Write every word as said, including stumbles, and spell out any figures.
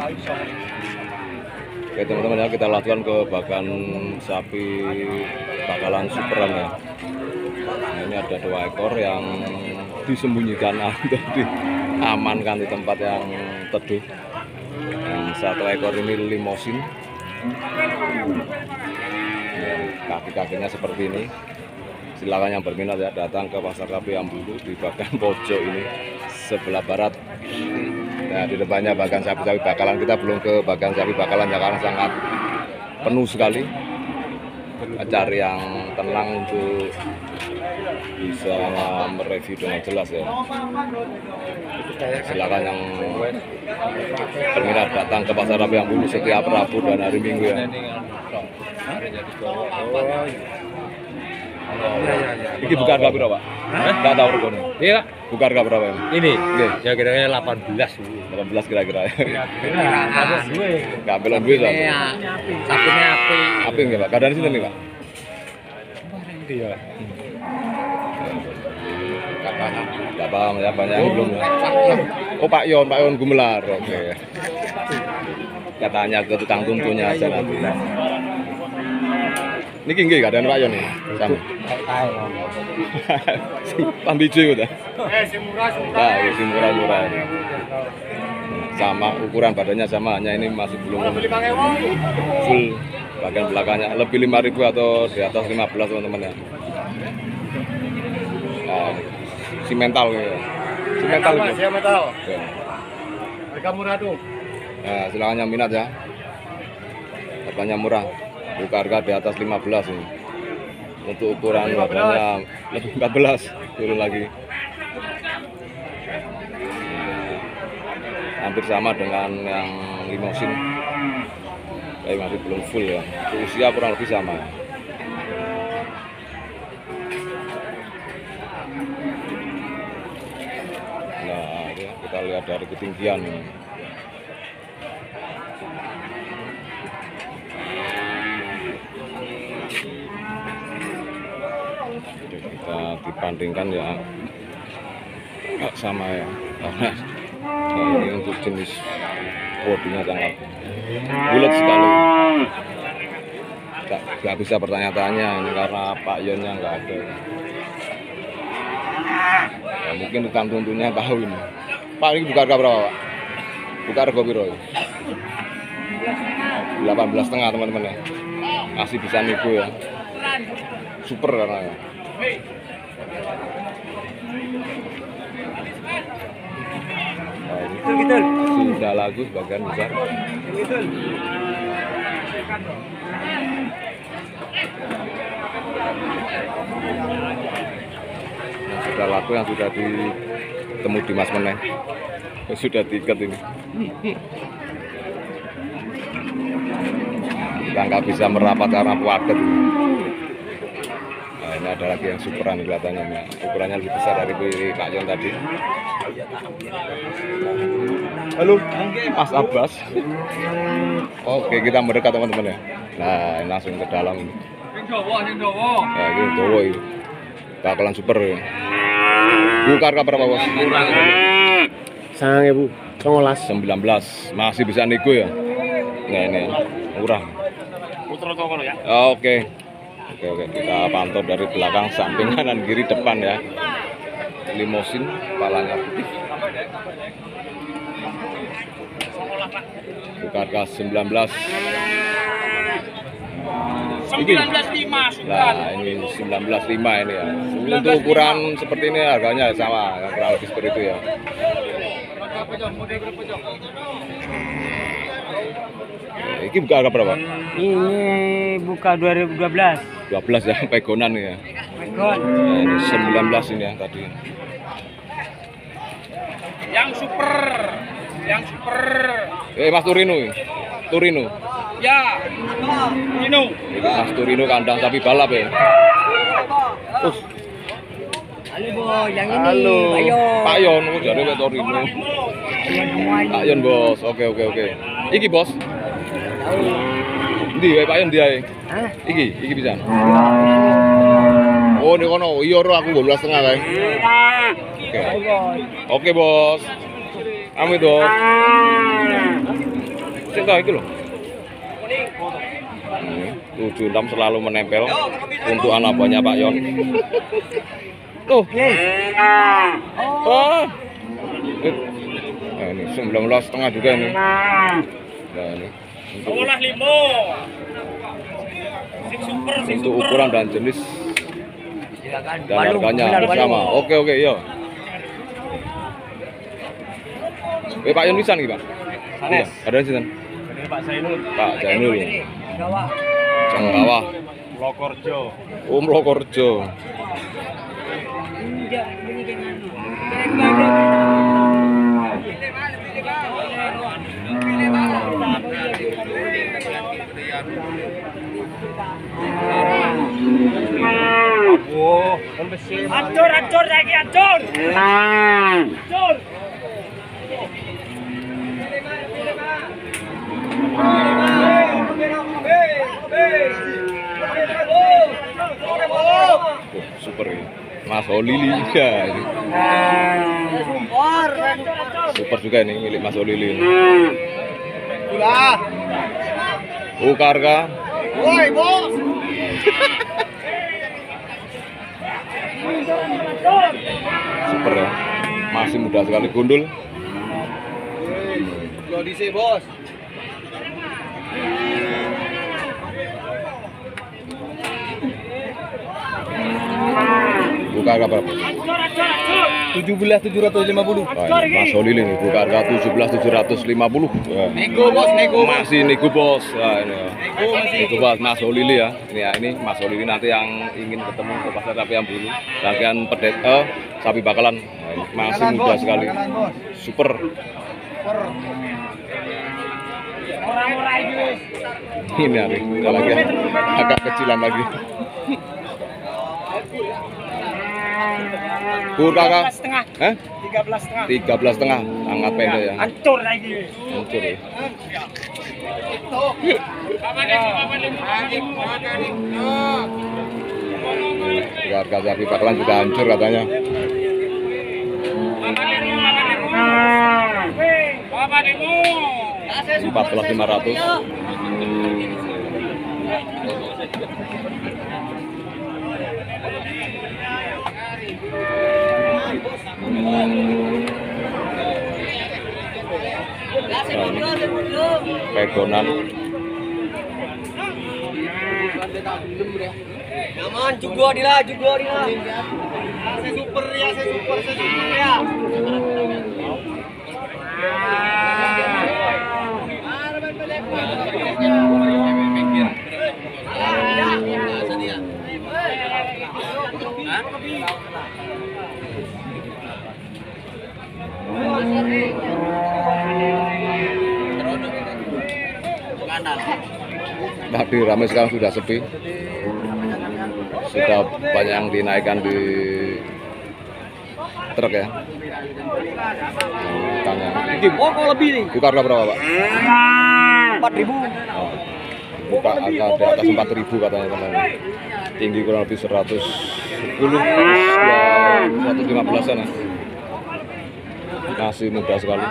Oke teman-teman ya, kita lakukan ke bagan sapi bakalan superan ya. Nah, ini ada dua ekor yang disembunyikan atau diamankan di tempat yang teduh. Yang satu ekor ini limosin, kaki-kakinya seperti ini. Silakan yang berminat ya datang ke pasar sapi Ambulu di bagian pojok ini sebelah barat. Nah, di depannya bagian sapi-sapi bakalan, kita belum ke bagian sapi bakalan ya karena sangat penuh sekali. Kita cari yang tenang untuk bisa mereview dengan jelas ya. Silakan yang berminat datang ke pasar sapi Ambulu setiap Rabu dan hari Minggu ya. Ini buka harga berapa, Pak? Enggak tahu regane. Iya, buka harga berapa ini? Ini. Nggih, ya kira-kira delapan belas. delapan belas kira-kira. Ada duwe. Enggak belum duwe to. Sapine api. Api nggih, Pak? Kadane sinten nih, Pak? Iya. Enggak paham ya, banyak yang belum. Oh, Pak Yon, Pak Yon Gumelar. Oke. Katanya ke tukang tumpunya aja nanti. Niki nggih kadang Pak Yon nih. Sama. Pambijo itu. Eh, sing murah murah. Nah, sing murah-murah. Sama ukuran badannya sama, hanya ini masih belum full bagian belakangnya. Lebih lima ribu atau di atas lima belas teman-teman ya. Nah, si mental ya. Si mental. Si mental. Harga murah tuh. Nah, silakan yang minat ya. Harganya murah. Buka harga di atas lima belas ini. Untuk ukuran badannya lebih empat belas, turun lagi. Hampir sama dengan yang limosin. Tapi masih belum full ya. Untuk usia kurang lebih sama. Nah, ya, kita lihat dari ketinggian ini. Kita dibandingkan ya nggak sama ya, karena nah ini untuk jenis bodinya sangat bulat sekali. Nggak, nggak bisa bertanya-tanya ini karena Pak Yonnya nggak ada ya, mungkin tukang tuntunya tahu ini. Pak, ini buka harga berapa, Pak? Buka harga biro delapan belas setengah teman-teman ya, masih bisa nego ya, super karena ya. Nah, ini sudah lagu sebagian besar. Yang sudah laku, yang sudah ditemu di Mas Meneh, sudah diikat ini. Kita nggak bisa merapat karena puadet. Nah, ini ada lagi yang superan kelihatannya, ya. Ukurannya lebih besar dari Pak Yon tadi. Halo, Mas Abbas. Oke, kita mendekat teman-teman ya. Nah, ini langsung ke dalam ini. Nah, ini dowo ini. Bakalan super ya. Buka harga berapa, Bos? Sangang ibu, sembilan belas. Masih bisa nego ya. Nah, ini murah. Ya. Oke. Oke, oke, kita pantau dari belakang, samping, kanan, kiri, depan ya. Limosin, kepalanya putih. Buka harga sembilan belas. sembilan belas lima. Nah, ini sembilan belas lima ini ya. Untuk ukuran seperti ini harganya sama, kurang lebih seperti itu ya. Ini buka harga berapa? Ini buka dua ribu dua belas. dua belas ya, pegonan ya. Pegon. Nah, ini sembilan belas ini ya tadi. Yang super, yang super. Eh, Mas Turino. Turino. Ya, Turino. Ini Mas Turino kandang sapi balap ya. Uh. Halo, Bo, yang ini. Halo. Pak Yon. Pak Yon, oh, jadi Pak Turino. Pak Yon, Bos. Oke, oke, oke. Iki, Bos. Ndi wae Pak Yon ndi ae? Hah? Iki, iki bisa. Oh, ini kono. Iya, ro aku dua belas setengah kae. Oke. Oke, Bos. Amin, Bos. Sing ta iki lho. tujuh enam selalu menempel untuk anak buahnya Pak Yon. Tuh. Oh. Nah, ini sembilan belas setengah juga ini. Nah, ini untuk, Olah limo. Sing super, sing untuk super. ukuran dan jenis Silakan. dan harganya bersama. Oke oke yo. Eh Pak Yon pisan iki, Pak. Iya, ada di sana. Pak Zainul. Pak Zainul. Jawa. Cengrawah. Lokorjo. Om Lokorjo. Enggak, ini dengan Oh, kan besi. Ancur, ancur lagi, ancur. Ancur. Oh, super ini. Mas Olili ya ini. Super juga ini milik Mas Olili. Ulah. Oh, karga. Woi, Bos. Super ya. Masih muda sekali gundul. Lo di sini, Bos. Buka harga berapa? tujuh belas tujuh ratus lima puluh. Wah, ini Mas Olili nih buka harga tujuh belas tujuh ratus lima puluh. Wah. Nego, Bos, nego. Masih nego bos. Wah, ini ya. Nego masih. Itu buat Mas Olili ya. Ini ya ini Mas Olili nanti yang ingin ketemu ke pasar sapi Ambulu. Bagian pedet eh, sapi bakalan. Nah, ini masih Bakalan, muda Bos, sekali. bakalan, Bos. Super. Per. Orang-orang ini. Ini hari ada lagi ya. Agak kecilan lagi. Kur kakak. Setengah. Eh? tiga belas setengah. tiga belas setengah. Sangat pendek ya. Ancur lagi. Hancur ya. Ini harga sapi bakalan juga hancur katanya. empat belas lima ratus. Pegonan. Aman, juga dila, juga dila. Saya super ya, saya super, saya super ya. Tadi ramai sekarang sudah sepi. Sudah banyak yang dinaikkan di truk ya. Tanya. Oh, kok lebih nih? Buka harga berapa, Pak? empat ribu. Oh, buka harga di atas empat ribu katanya teman. Tinggi kurang lebih seratus sepuluh, seratus lima belasan ya. Masih muda sekali.